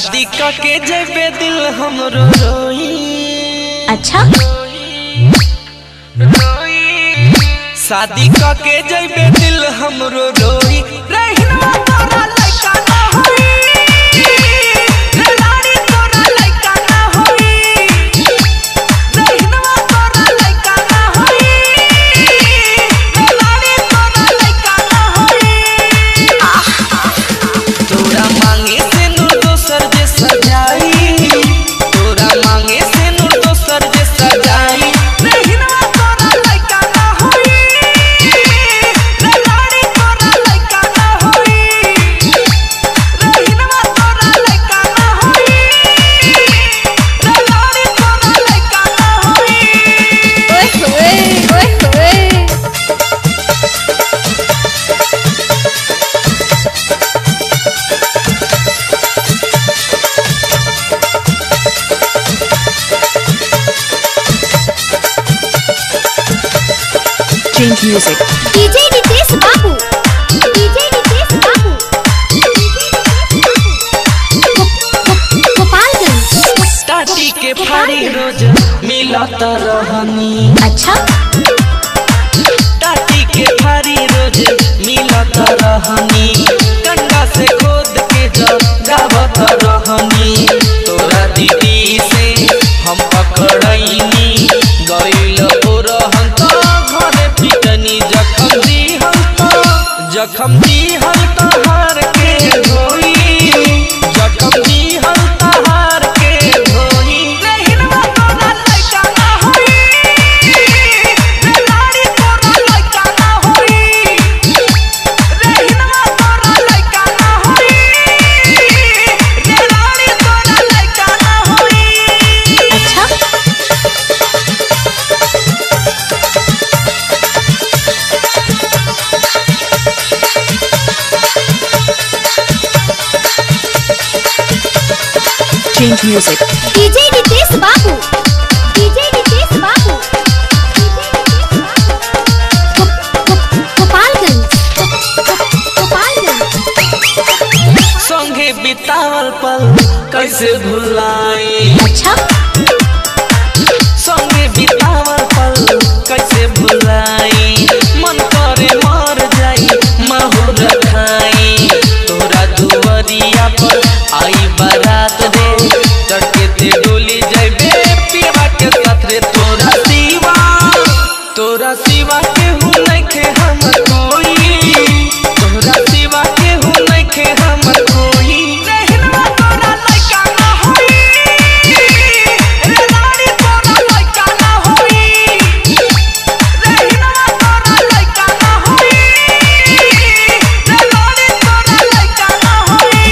शादी के जेबे दिल हमरो रोई। अच्छा शादी के जेबे दिल हमरो रोई। रहना तोरा लइका ना होई, रे लाड़ी तोरा लइका ना होई। रहना तोरा लइका ना होई, रे लाड़ी तोरा लइका ना होई। तोरा मांगे से नूर दोसर जे सजाई, तोरा मांगे से नूर दोसर जे सजाई। रहना तोरा लइका ना होई, रे लाड़ी तोरा लइका ना होई। रहना तोरा लइका ना होई, रे लाड़ी तोरा लइका ना होई। ओए होए। Change music. DJ Nitesh Babu, DJ Nitesh Babu, Gopalganj. टाटी के फाड़ी रोज मिलत रहनी। अच्छा टाटी के फाड़ी रोज मिलत रहनी। कंडा से खोद के जगावत रहनी। तोरा दीदी से हम पकड़ैनी, गइल ओरहन तो घरे पिटनी। जखम दिहल तहार के धोई, जखम दिहल तहार के धोई। रहना तोरा लइका ना होई, रे लाड़ी तोरा लइका ना होई। रहना तोरा लइका ना होई, रे लाड़ी तोरा लइका ना होई। अच्छा Change music. DJ Nitesh Babu, DJ Nitesh Babu, Gopalganj. संगे बितावल पल कैसे भुलाई। अच्छा संगे बितावल पल कैसे भुलाई। मन करे मर जाई माहौर खाई। तोरा दुवरिया पर आई बारात रे, चढ़के ते डोली जाइबे पीवा के साथ रे। तोरा सिवा केहू नइखे हमर कोई, तोरा सिवा केहू नइखे हमर कोई। रहना तोरा लइका ना होई, रे लाड़ी तोरा लइका ना होई। रहना तोरा लइका ना होई, रे लाड़ी तोरा लइका ना होई।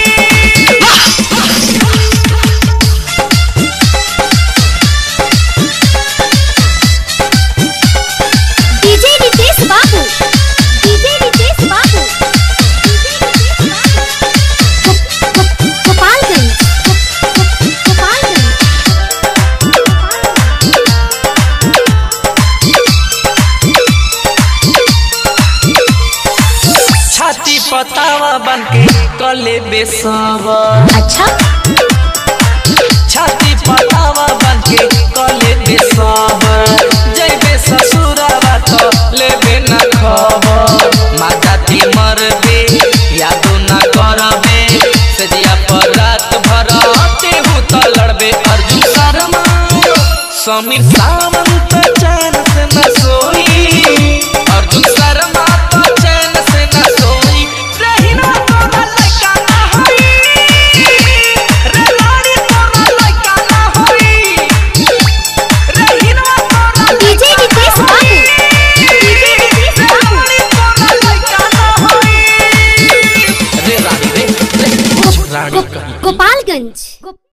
DJ Nitesh Babu, DJ Nitesh Babu, Gopalganj. छाती पतावा बनके कले बेसवा। अच्छा छाती पतावा बनके कले बेसवा। जइबे ससुरावा तो लेबे न खबर। माताती मरबे यादो न करबे, सजिया पर रात भर तेहू तो लड़बे। अर्जुन शर्मा समीर सावंत चैन से न सोई। अर्जुन शर्मा तो चैन से न सोई। रहना तोरा लइका ना होई, रे लाड़ी तोरा लइका ना होई। रहना तोरा DJ Nitesh Babu, DJ Nitesh Babu, तोरा लइका ना होई। रे रानी रे, रे रानी कहीं। गोपालगंज।